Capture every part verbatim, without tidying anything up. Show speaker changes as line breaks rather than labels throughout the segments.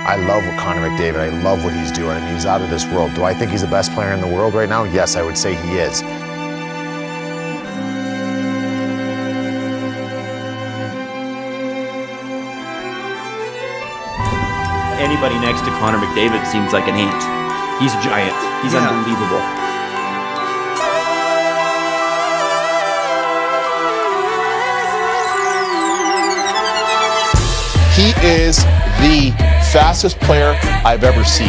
I love what Connor McDavid, I love what he's doing. I mean, he's out of this world. Do I think he's the best player in the world right now? Yes, I would say he is.
Anybody next to Connor McDavid seems like an ant. He's a giant. He's yeah. unbelievable.
He is the fastest player I've ever seen.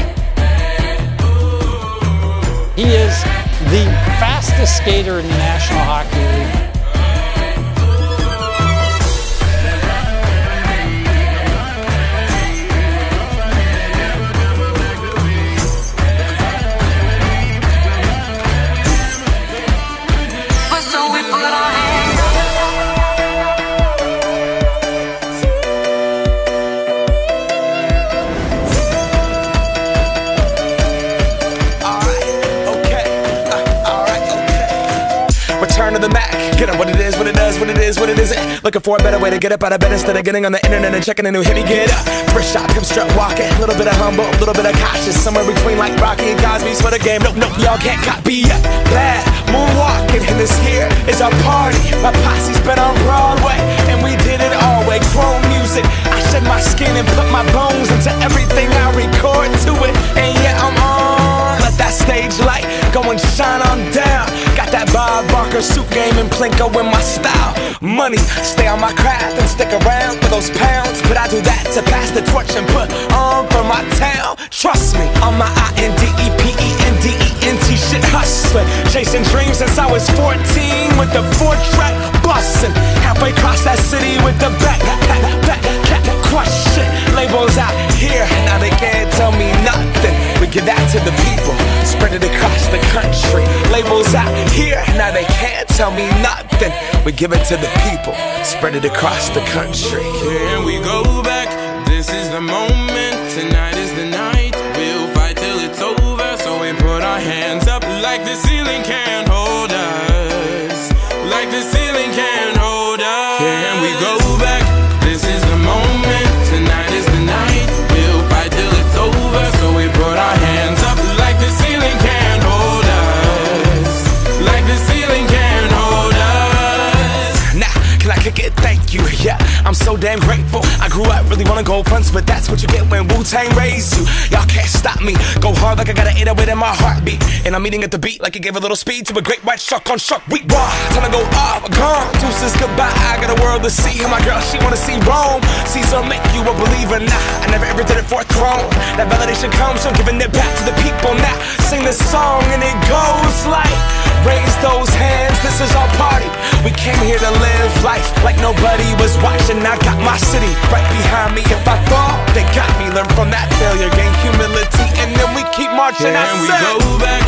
He is the fastest skater in the National Hockey League.
Return to the Mac, get up what it is, what it does, what it is, what it isn't. Looking for a better way to get up out of bed instead of getting on the internet and checking a new hit. Me get up, first shot, hip strut walking. A little bit of humble, a little bit of cautious. Somewhere between like Rocky and Cosby's for the game. Nope, nope, y'all can't copy yet. Glad moonwalking, and this here is our party. My posse's been on Broadway, and we did it all way. Chrome music, I shed my skin and put my bones into everything I record to it. And yeah, I'm on. Let that stage light go and shine on down. Got that Bob Barker suit game and Plinko in my style. Money, stay on my craft and stick around for those pounds. But I do that to pass the torch and put on for my town. Trust me, on my I N D E P E N D E N T shit hustling. Chasing dreams since I was fourteen with the four track bustin'. Halfway across that city with the back, back, back, back, crush shit. Labels out here, now they can't tell me nothing. We give that to the people, spread it across the country. Labels out here, now they can't tell me nothing. We give it to the people, spread it across the country.
Can we go back? This is the moment, tonight is the night. We'll fight till it's over, so we put our hands up like the ceiling can't hold us. Like the ceiling can't hold us. Can we go back? This is the moment, tonight is the night. We'll fight till it's over, so we put our hands up like the ceiling can't hold us. Like the ceiling can't hold us.
Now, can I kick it? Thank you, yeah, I'm so damn grateful. I grew up really wanna go fronts, but that's what you get when Wu-Tang raised you. Y'all can't stop me, go hard like I got an eight oh eight in my heartbeat. And I'm eating at the beat like it gave a little speed to a great white shark on shark week. Raw, time to go off, gone, deuces goodbye. I got a world to see, and my girl, she wanna see Rome. Caesar make you a believer, nah, I never ever did it for a throne. That validation comes from giving it back to the people. Now, sing this song and it goes like, raise those hands, this is our party. We came here to live life like nobody was watching. I got my city right behind me. If I fall, they got me. Learn from that failure, gain humility, and then we keep marching.
Can we go back?